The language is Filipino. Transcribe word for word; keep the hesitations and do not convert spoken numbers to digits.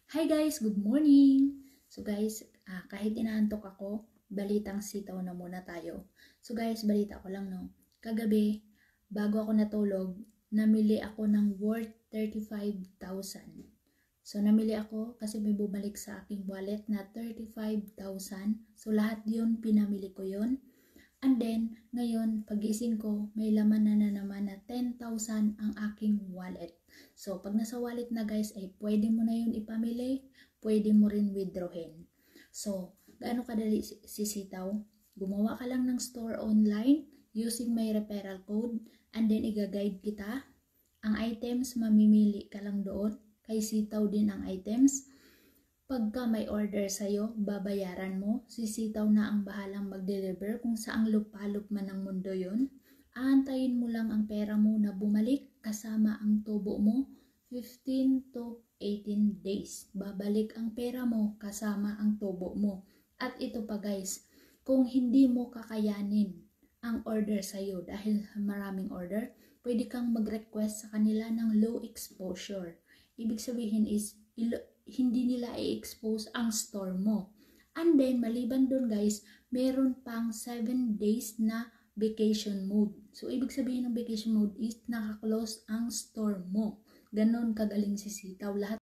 Hi guys, good morning! So guys, ah, kahit inaantok ako, balitang sitaw na muna tayo. So guys, balita ko lang no. Kagabi, bago ako natulog, namili ako ng worth thirty-five thousand. So namili ako kasi may bumalik sa aking wallet na thirty-five thousand. So lahat yun, pinamili ko yun. And then, ngayon, pagising ko, may laman na na naman na ten thousand ang aking wallet. So, pag nasa wallet na guys, ay pwede mo na yun ipamili, pwede mo rin withdrawin. So, gaano kadali sisitaw? Gumawa ka lang ng store online using my referral code and then iga-guide kita. Ang items, mamimili ka lang doon. Kay sitaw din ang items. Pagka may order sa'yo, babayaran mo, sisitaw na ang bahalang mag-deliver kung saang lupalop man ng mundo yon. Aantayin mo lang ang pera mo na bumalik kasama ang tubo mo, fifteen to eighteen days. Babalik ang pera mo kasama ang tubo mo. At ito pa guys, kung hindi mo kakayanin ang order sa'yo dahil maraming order, pwede kang mag-request sa kanila ng low exposure. Ibig sabihin is, hindi nila i-expose ang store mo. And then, maliban doon guys, meron pang seven days na vacation mode. So, ibig sabihin ng vacation mode is naka-close ang store mo. Ganon kagaling sisitaw. Lahat